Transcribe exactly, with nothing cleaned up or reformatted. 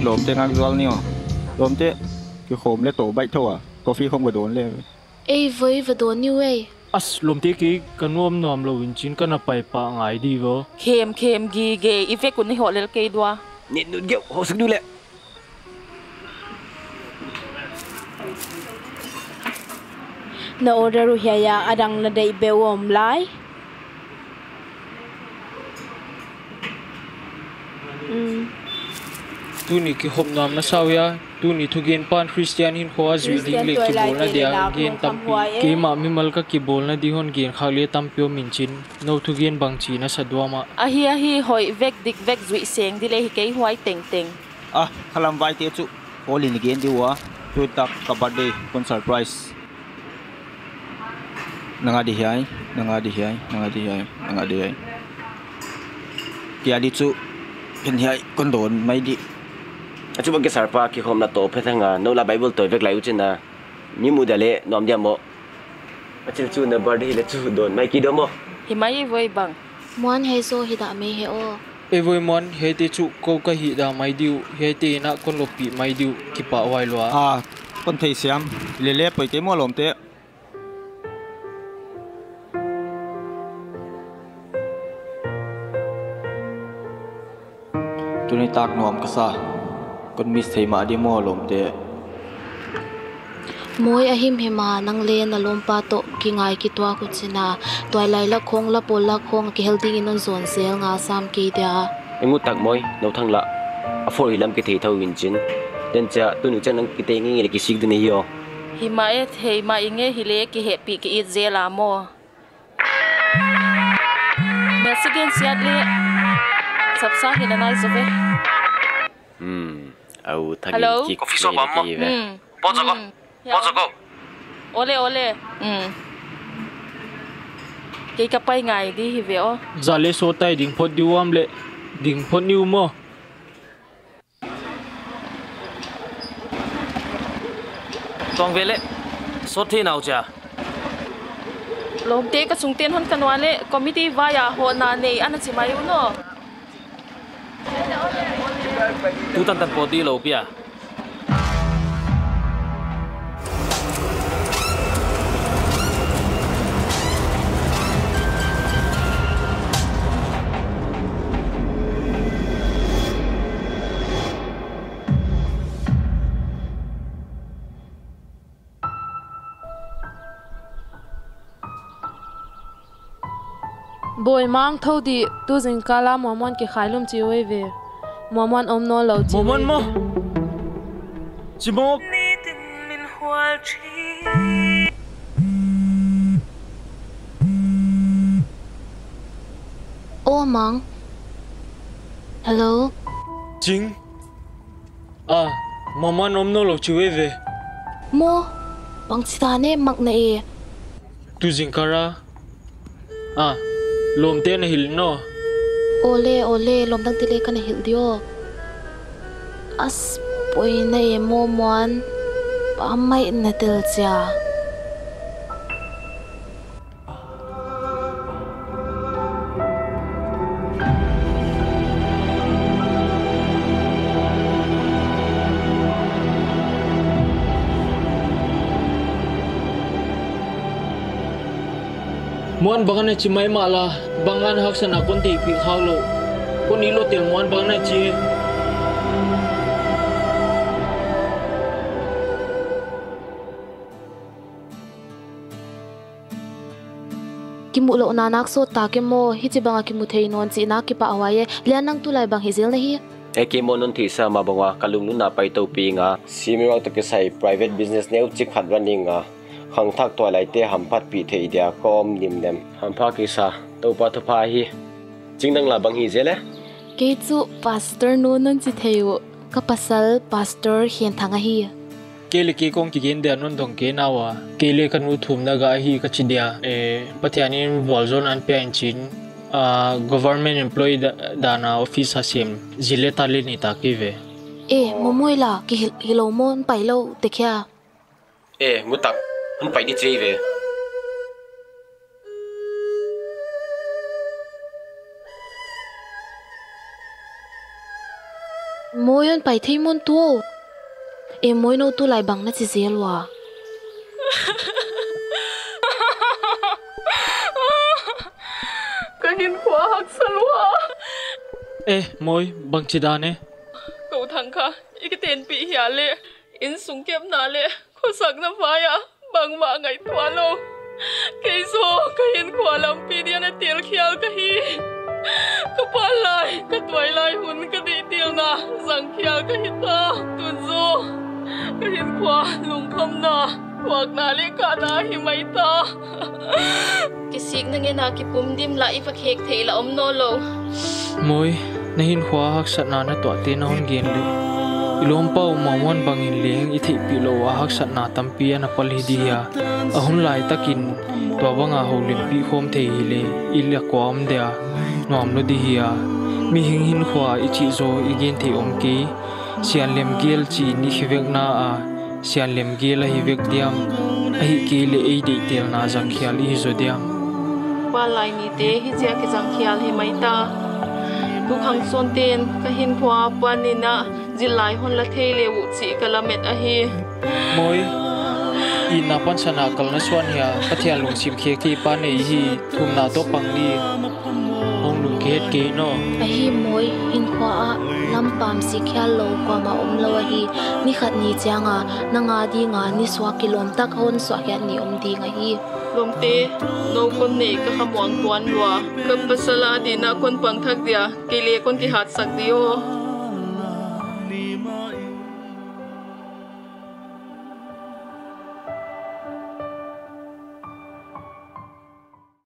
lồm tê ngang vualzawl niyo lồm tê cái khom lấy tổ bạch thôi à coffee không có đốn lên ê với vật đốn như vậy as lồm tê cái cái nuông nuông lâu in chín cái nắp bài pa ngay đi vô kem kem gi ge effect của họ lên cái đua nét nút kiểu họ sức đu lẹ na order hiya adang na dei bewom lai um tu ni ki hom nam na sao ya tu ni thu gen pan Khristian hin khoa zui ding le ki bol na dia gen tam ki ma mi mal ka ki bol na di hon gen khale tam pyo min chin no thu gen bang chi na sadwa ma a hi a hi hoi vek dik vek zui seng di le hi ke huai teng teng à khalam vai te chu olin gen di wa tu tak ka birthday con surprise nanga di hai nanga di hai nanga di hai nanga di hai kia di chu hin hai con don mai di chú bác cái sản phẩm khi hôm nay tổ phết thằng à nấu là Bible tuổi việc lại u trên à như mua đại lệ nóm điểm mộ à chú chú nấu birthday là chú đồn mai kia đó mộ hi mai với bằng muốn hay so hi đã mấy heo e voi mon he te chu ko ka hi da mai diu he te na kon lopi mai diu ki pa wai lo à con thầy xem lê lê bởi cái mua lồm tê tụi này tạc nóm cái sao con miss thầy mà đi mua lồm tê môi ahim hema nang le na lompa to ki ngai ki twa ku china Tuailai la khong la pol la khong ki healthy in on zone sel nga sam ki dia em ngút tạc môi nấu thằng lạ à phổi làm cái thầy thâu in chín nên cha tôi nữ chân năng cái tên nghe cái xích đây này yo hi mai thei mai nghe hi le ki happy ki it zela mo messagen siat le sab sa hi na nai zove ừm au thằng hello ki coffee shop mà bao giờ con bao giờ con ole ole um cái cặp bay ngày đi hi veo za le so tai ding phot diwam le ding phot niu mo toàn về lệ số thế nào chả lom te ka sung ten hon kanwa le committee vaya ho na nei an chi mai uno tu tan tan podi lo pia boy mang thâu đi tu dinh kala momon ki khailum chi oi ve momon om no lo chi momon mo chi mo ô mang hello chính à momon om no lo chi ve mo bang chitane mak na e tu jing kara à lom te na hil no ole ole lom dang tile kan hil dio as poi na e mo mon pa mai na tel cha muan bangan chi mai ma la bangan hak sana kon ti pi khaw lo kon ilo tel muan bangan chi ki mu lo nanak so ta ke mo hi chi banga ki mu thei non chi na ki pa awaye lian nang tu lai bang hi zel na hi e ke monon thi sa ma bangwa kalung nu na pai to pi nga simiro to ke sai private business neu chi khat running nga khang thak Tuailai te ham phat pi thei dia kom nim nem ham pha ki sa to pa thu pha hi chingdang la bang hi zele ke chu pastor no non chi theu ka pasal pastor hian thanga hi kele ke kong ki gen de non dong ke nawa kele kan u thum na ga hi ka chidia e pathiani vualzawl an pe an chin a government employee da na office ha sem zile tali ni ta ki ve e momoi la ki hilo mon pai lo te kya e mutak hun pai ni chei ve Môi on phải thấy môn tu em môi nâu tu lại bằng nó chỉ dễ loa cái hiền khóa hắc sân loa ê môi bằng chỉ đàn nè cậu thằng kha ý cái tên bị hiả lệ in súng kẹp nà lệ khó sắc nó phải à bằng mà ngày tua lô cái số cái hiền khóa làm pi đi này tiêu khiao cái hi cái pan lại cái Tuailai hun cái đi tiêu na rằng khiao cái hi ta tuần số cái hiền khóa lùng khăm na hoặc na lệ cả na hi mấy ta cái xịt na nghe na cái bùm dim lại phải khek thế là om no lo môi na hin khóa hắc sát na na tọa tên hôn gen le ilom pau mawon bangin leng i thei pi lo wa hak sat na tampi ana pal hi dia ahun lai takin to banga holim pi khom thei le ilya kwam dia nom lo di hia mi hing hin khwa i chi zo igen thei om ki sian lem gel chi ni khivek na a sian lem gel hi vek diam a hi ke le ei de tel na jang khial hi zo diam pa lai ni te hi chia ke jang khial hi mai ta tu khang son ten ka hin khwa panina zilai hon la thei le wu chi kalamet a hi moi i na pan sana kal na swan hia pathian lung sim khe ki pa nei hi thum na to pang ni hong lung ke ke no a hi moi hin khwa a lam pam si khya lo kwa ma om lo hi ni khat ni changa nanga di nga ni swa kilom tak hon swa kya ni om di nga hi lom te no kon nei ka khamwang kwan lwa ka pasala di na kon pang thak dia ke le kon ki hat sak dio